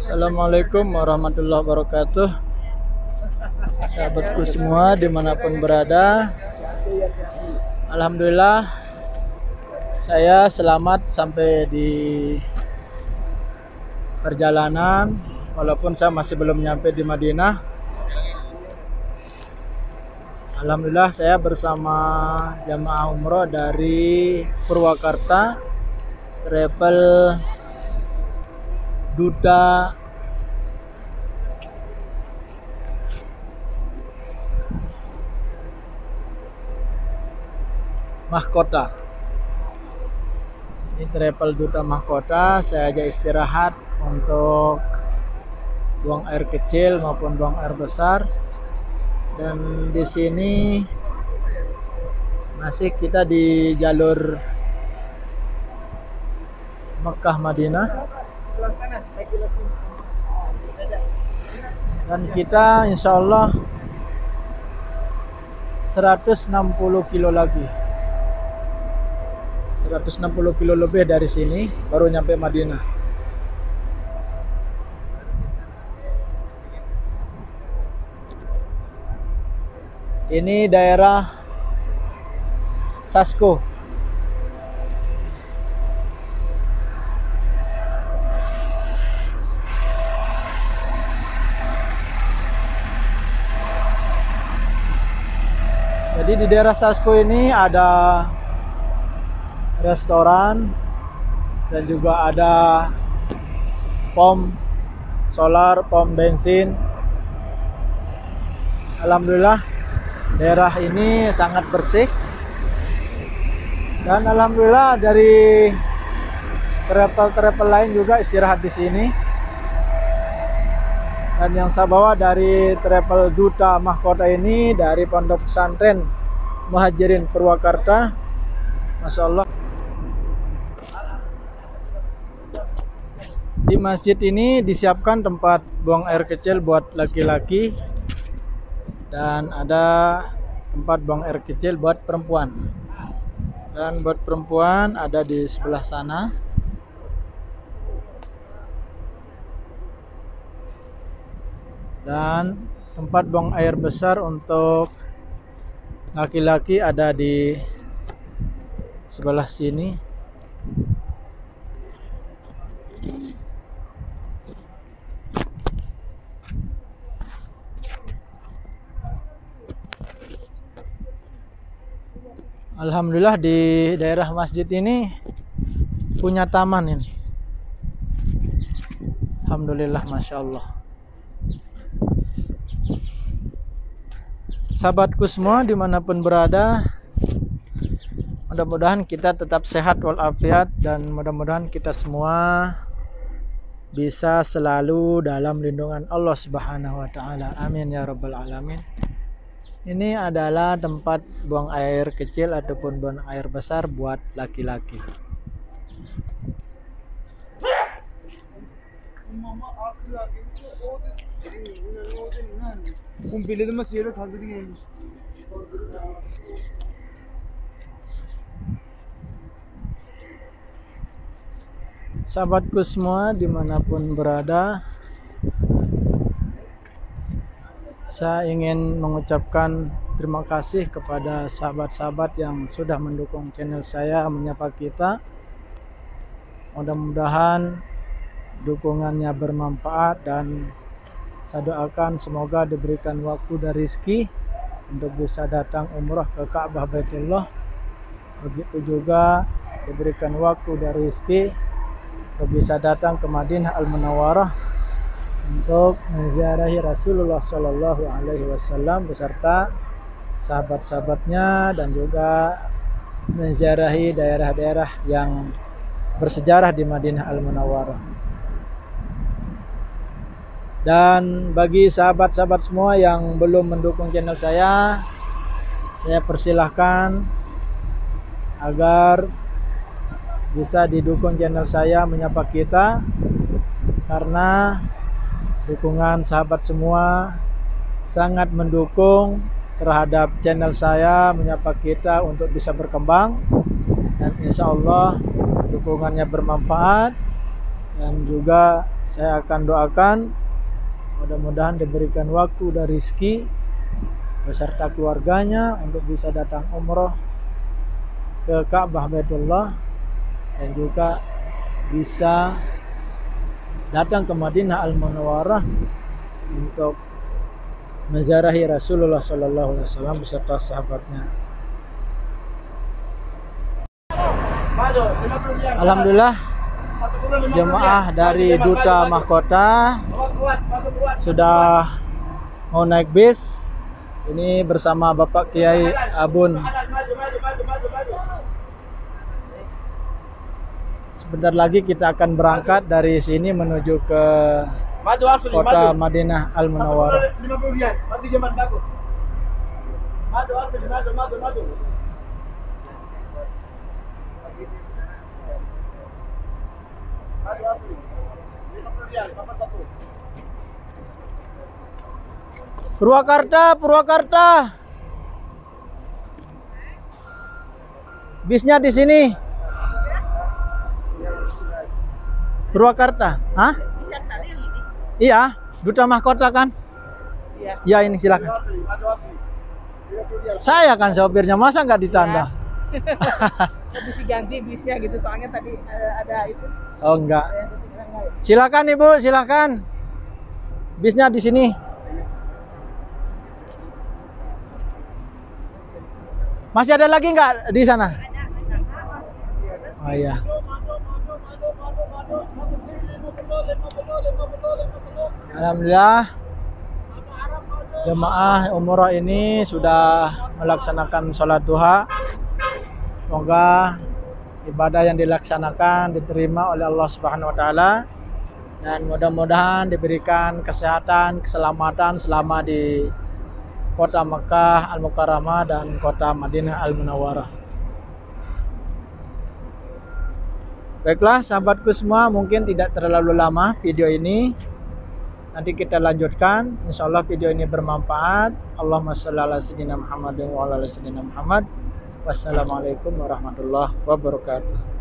Assalamualaikum warahmatullahi wabarakatuh. Sahabatku semua dimanapun berada, alhamdulillah saya selamat sampai di perjalanan. Walaupun saya masih belum nyampe di Madinah. Alhamdulillah saya bersama jamaah umroh dari Purwakarta, travel Duta Mahkota. Ini travel Duta Mahkota. Saya aja istirahat untuk buang air kecil maupun buang air besar. Dan di sini masih kita di jalur Mekah Madinah. Dan kita insya Allah 160 kilo lagi. 160 kilo lebih dari sini baru nyampe Madinah. Ini daerah Sasko. Jadi di daerah Sasko ini ada restoran dan juga ada pom solar, pom bensin. Alhamdulillah daerah ini sangat bersih. Dan alhamdulillah dari travel lain juga istirahat di sini. Dan yang saya bawa dari travel Duta Mahkota ini dari Pondok Pesantren Muhajirin Purwakarta. Masya Allah. Di masjid ini disiapkan tempat buang air kecil buat laki-laki dan ada tempat buang air kecil buat perempuan. Dan buat perempuan ada di sebelah sana. Dan tempat buang air besar untuk laki-laki ada di sebelah sini. Alhamdulillah di daerah masjid ini punya taman ini. Alhamdulillah, Masya Allah. Sahabatku semua dimanapun berada, mudah-mudahan kita tetap sehat walafiat dan mudah-mudahan kita semua bisa selalu dalam lindungan Allah Subhanahu wa taala. Amin ya rabbal alamin. Ini adalah tempat buang air kecil ataupun buang air besar buat laki-laki. Sahabatku semua dimanapun berada, saya ingin mengucapkan terima kasih kepada sahabat-sahabat yang sudah mendukung channel saya Menyapa Kita. Mudah-mudahan dukungannya bermanfaat dan saya doakan semoga diberikan waktu dan rezeki untuk bisa datang umrah ke Ka'bah Baitullah. Begitu juga diberikan waktu dan rezeki untuk bisa datang ke Madinah Al-Munawwarah untuk menziarahi Rasulullah Shallallahu Alaihi Wasallam beserta sahabat-sahabatnya dan juga menziarahi daerah-daerah yang bersejarah di Madinah Al-Munawwarah. Dan bagi sahabat-sahabat semua yang belum mendukung channel saya persilahkan agar bisa didukung channel saya Menyapa Kita, karena dukungan sahabat semua sangat mendukung terhadap channel saya Menyapa Kita untuk bisa berkembang, dan insya Allah dukungannya bermanfaat Dan juga saya akan doakan mudah-mudahan diberikan waktu dan rezeki beserta keluarganya untuk bisa datang umroh ke Ka'bah Baitullah dan juga bisa datang ke Madinah Al-Munawwarah untuk menziarahi Rasulullah sallallahu alaihi wasallam beserta sahabatnya. Alhamdulillah, jemaah dari Duta Mahkota sudah mau naik bis. Ini bersama Bapak Kiai Abun. Sebentar lagi kita akan berangkat dari sini menuju ke kota Madinah Al-Munawwarah. Purwakarta. Bisnya di sini. Purwakarta. Hah? Iya, Duta Mahkota kan? Iya. Ya, ini silakan. Saya kan sopirnya, masa nggak ditanda? Bisa ganti bisnya gitu, soalnya tadi ada itu. Oh enggak. Silakan Ibu, silakan. Bisnya di sini. Masih ada lagi nggak di sana? Oh iya. Alhamdulillah, jemaah umroh ini sudah melaksanakan sholat duha. Semoga ibadah yang dilaksanakan diterima oleh Allah Subhanahu wa taala dan mudah-mudahan diberikan kesehatan, keselamatan selama di kota Mekah Al-Mukarramah dan kota Madinah Al-Munawwarah. Baiklah sahabatku semua, mungkin tidak terlalu lama video ini. Nanti kita lanjutkan. Insyaallah video ini bermanfaat. Allahumma shalli ala sayyidina Muhammadin wa ala ali sayyidina Muhammad. Wassalamualaikum warahmatullahi wabarakatuh.